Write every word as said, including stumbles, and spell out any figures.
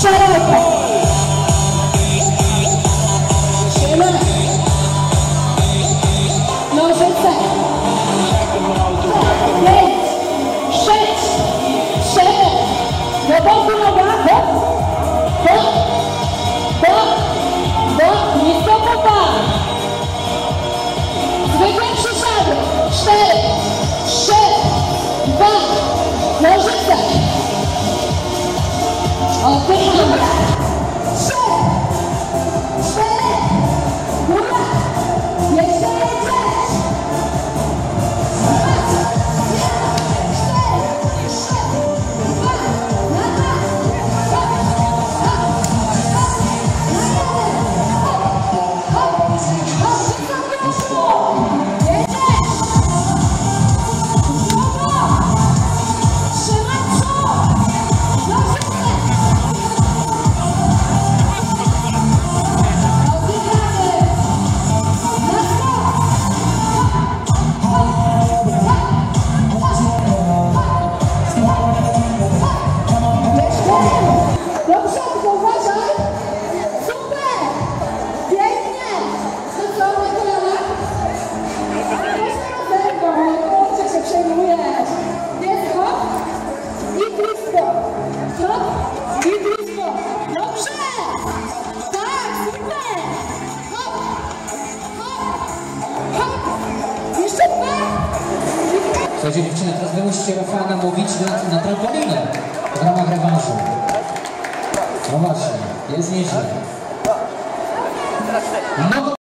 szeroko. Nożyce. Pięć, sześć, siedem. Do boku noga, hop, hop, hop, hop, nisko pupa. Zwykłe przysiady. Cztery, trzy, dwa, nożyce. Oddychamy. Trzy, cztery, góra. Jeszcze jedziesz. Dwa, jeden, cztery, trzy, dwa, na dwa. Hop, hop, hop, na jeden. Hop, hop, hop, wysoko poszło. Jedziesz. Brawo. Trzymaj przód. Nożyce. Dobrze, uważaj. Super. Pięknie. Co na kolanach? Proszę rozerwą. Kurczę, się przejmujesz. Jest hop i blisko. Hop i blisko. Dobrze. Tak, super. Hop, hop, hop. Jeszcze dwa. Słuchajcie dziewczyny, teraz wy musicie Rafała namówić na, na trampolinę w ramach rewanżu. No właśnie, jest nieźle. No